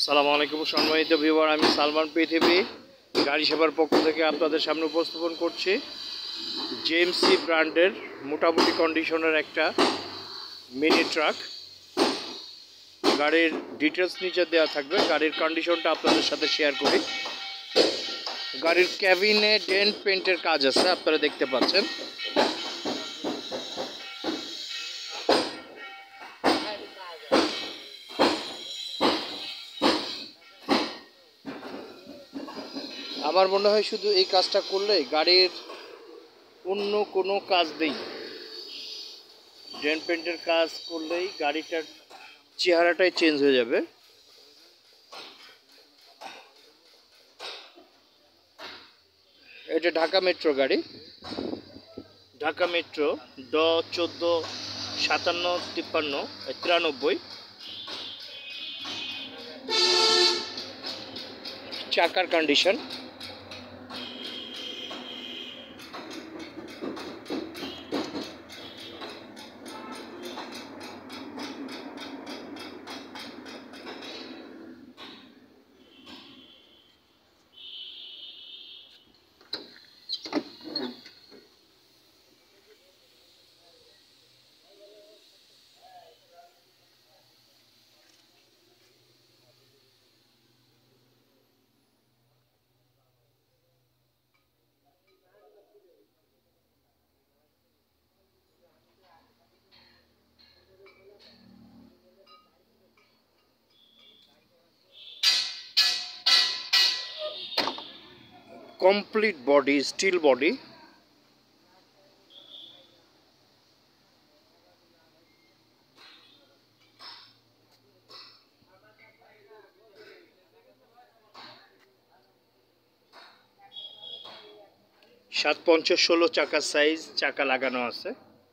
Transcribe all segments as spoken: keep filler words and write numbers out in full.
আসসালামু আলাইকুম সম্মানিত ভিউয়ার, আমি সালমান পৃথিবী গাড়ি সেবার পক্ষ থেকে আপনাদের সামনে উপস্থাপন করছি জেএমসি ব্র্যান্ডের মোটামুটি কন্ডিশনের একটা মিনি ট্রাক। গাড়ির ডিটেলস নিচে দেওয়া থাকবে, গাড়ির কন্ডিশনটা আপনাদের সাথে শেয়ার করি। গাড়ির ক্যাবিনে ডেন্ট পেন্টের কাজ আছে, আপনারা দেখতে পাচ্ছেন। আমার মনে হয় শুধু এই কাজটা করলেই গাড়ির অন্য কোনো কাজ নেই, ডেন্ট পেন্টের কাজ করলেই গাড়িটার চেহারাটাই চেঞ্জ হয়ে যাবে। এটা ঢাকা মেট্রো গাড়ি, ঢাকা মেট্রো ড চোদ্দো সাতান্ন তিপ্পান্ন তিরানব্বই। চাকার condition complete body, steel body. সাত পঞ্চাশ ষোলো চাকা সাইজ চাকা লাগানো আছে।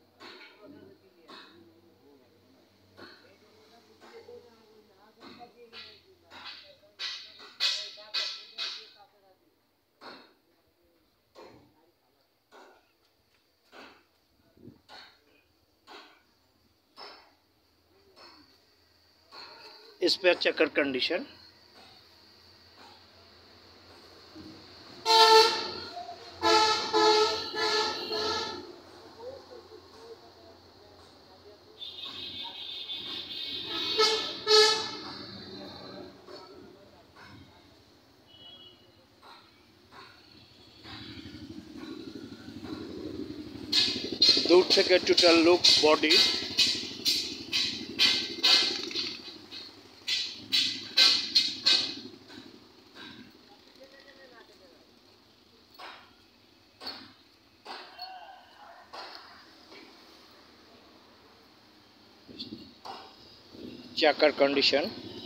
स्पेयर चक्कर कंडीशन। दूर থেকে টোটাল লুক বডি চাকার কন্ডিশন।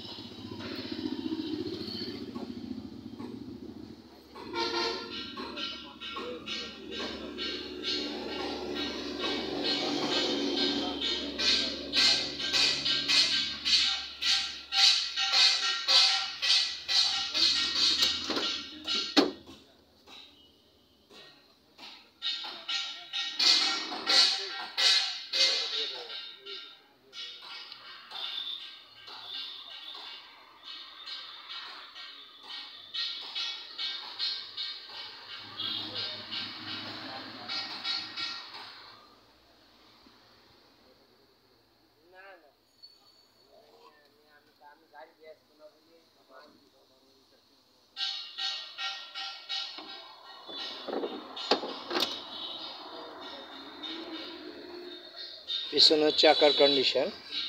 পিছনে চাকার কন্ডিশন।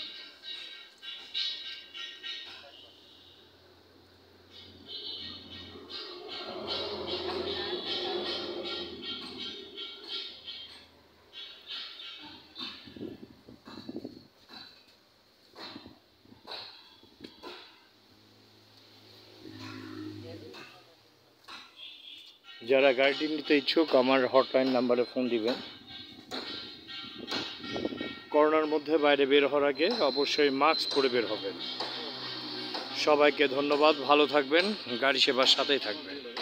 যারা গাড়িটি নিতে ইচ্ছুক আমার হটলাইন নাম্বারে ফোন দিবেন। করোনার মধ্যে বাইরে বের হওয়ার আগে অবশ্যই মাস্ক পরে বের হবেন। সবাইকে ধন্যবাদ, ভালো থাকবেন, গাড়ি সেবার সাথেই থাকবেন।